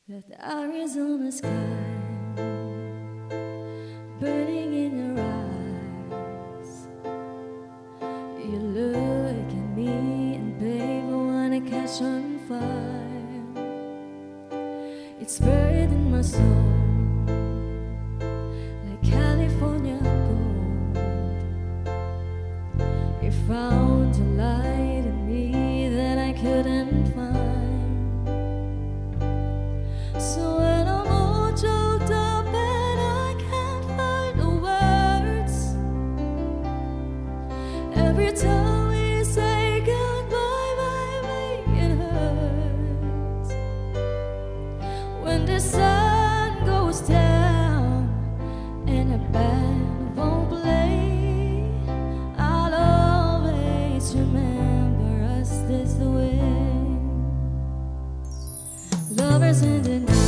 That Arizona sky burning in your eyes. You look at me and babe, I wanna catch on fire. It's buried in my soul like California gold. You found a light in me that I couldn't find. So when I'm all choked up and I can't find the words, every time we say goodbye, baby, it hurts. When the sun goes down and the band won't play, I'll always remember us this way. Lovers in the night,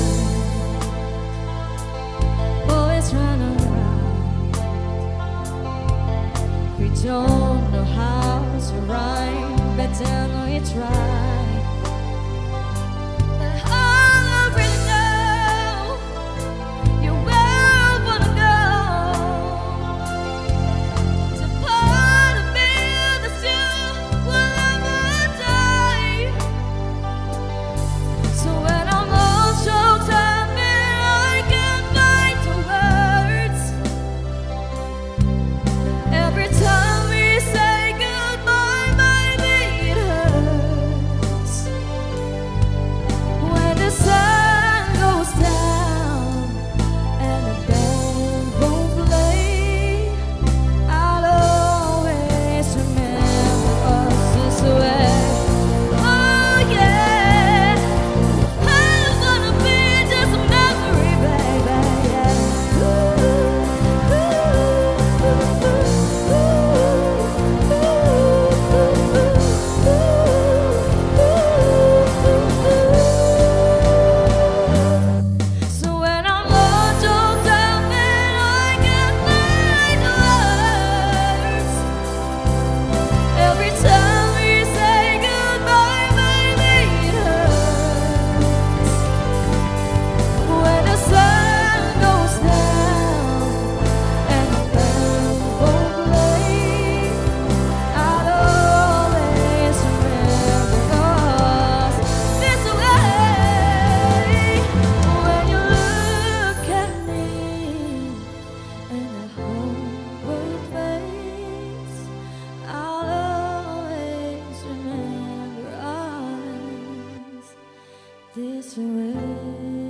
boys run around. We don't know how to rhyme, but then we try. But all I really know, you're where I wanna go. To part of me that's you will never die. So when I'm all choked up and I can't find the words, every time we say goodbye, baby, it hurts. When the sun goes down and the band won't play, I'll always remember us this way. Oh yeah, I don't wanna be just a memory, baby. So when I'm all choked up and I can't find the words, every time we say goodbye, baby, it hurts. When the sun goes down and the band won't play, I'll always remember us this way. When you look at me and the whole world fades, I'll always remember us this way.